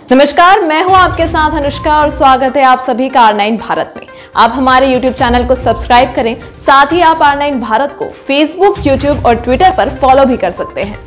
नमस्कार, मैं हूं आपके साथ अनुष्का और स्वागत है आप सभी का R9 भारत में। आप हमारे YouTube चैनल को सब्सक्राइब करें, साथ ही आप R9 भारत को Facebook, YouTube और Twitter पर फॉलो भी कर सकते हैं।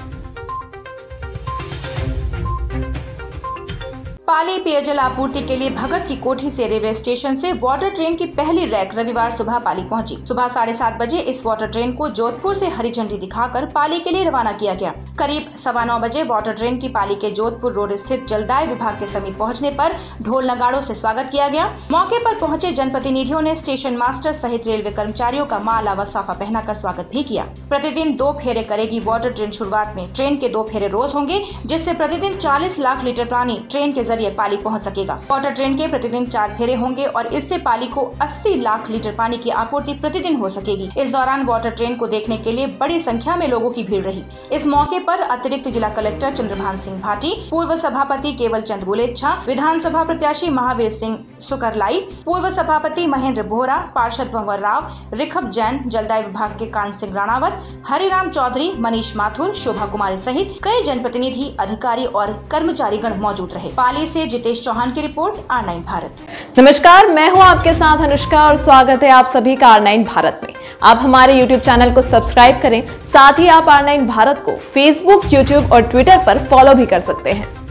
पाली पेयजल आपूर्ति के लिए भगत की कोठी से रेलवे स्टेशन से वाटर ट्रेन की पहली रैक रविवार सुबह पाली पहुंची। सुबह 7:30 बजे इस वाटर ट्रेन को जोधपुर से हरी झंडी दिखाकर पाली के लिए रवाना किया गया। करीब 9:15 बजे वाटर ट्रेन की पाली के जोधपुर रोड स्थित जलदाय विभाग के समीप पहुंचने पर ढोल नगाड़ों से स्वागत किया गया। मौके पर पहुंचे जनप्रतिनिधियों ने स्टेशन मास्टर सहित रेलवे कर्मचारियों का माला व साफा पहनाकर स्वागत भी किया। प्रतिदिन 2 फेरे करेगी वाटर ट्रेन। शुरुआत में ट्रेन के 2 फेरे रोज होंगे, जिससे प्रतिदिन 40 लाख लीटर पानी ट्रेन के जरिए पाली पहुंच सकेगा। वाटर ट्रेन के प्रतिदिन 4 फेरे होंगे और इससे पाली को 80 लाख लीटर पानी की आपूर्ति प्रतिदिन हो सकेगी। इस दौरान वाटर ट्रेन को देखने के लिए बड़ी संख्या में लोगों की भीड़ रही। इस मौके पर अतिरिक्त जिला कलेक्टर चंद्रभान सिंह भाटी, पूर्व सभापति केवल चंद गुलेच्छा, विधानसभा प्रत्याशी महावीर सिंह सुकरलाई, पूर्व सभापति महेंद्र बोहरा, पार्षद भंवर राव, रिखभ जैन, जलदाय विभाग के कान सिंह राणावत, हरिराम चौधरी, मनीष माथुर, शोभा कुमारी सहित कई जनप्रतिनिधि, अधिकारी और कर्मचारी गण मौजूद रहे। पाली से जितेश चौहान की रिपोर्ट, R9 भारत। नमस्कार, मैं हूं आपके साथ अनुष्का और स्वागत है आप सभी का R9 भारत में। आप हमारे YouTube चैनल को सब्सक्राइब करें, साथ ही आप R9 भारत को Facebook, YouTube और Twitter पर फॉलो भी कर सकते हैं।